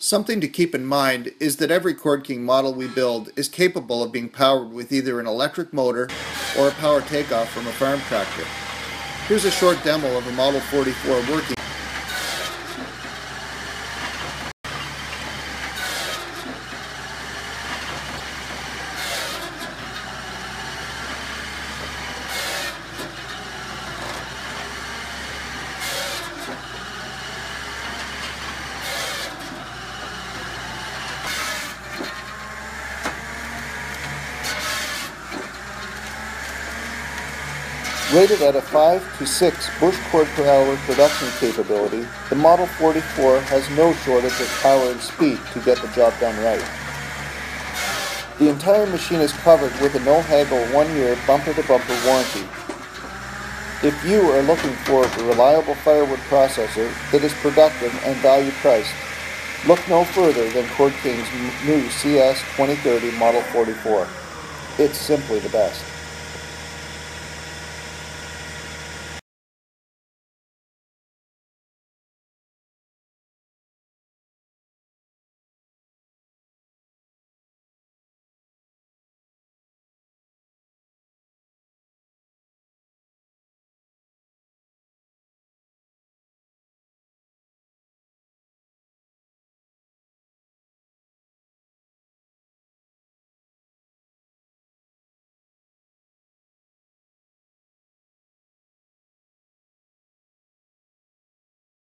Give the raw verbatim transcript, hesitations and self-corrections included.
Something to keep in mind is that every Cord King model we build is capable of being powered with either an electric motor or a power takeoff from a farm tractor. Here's a short demo of a Model forty-four working. Rated at a five to six bush cord per hour production capability, the Model forty-four has no shortage of power and speed to get the job done right. The entire machine is covered with a no-haggle one-year bumper-to-bumper warranty. If you are looking for a reliable firewood processor that is productive and value-priced, look no further than Cord King's new C S twenty thirty Model forty-four. It's simply the best.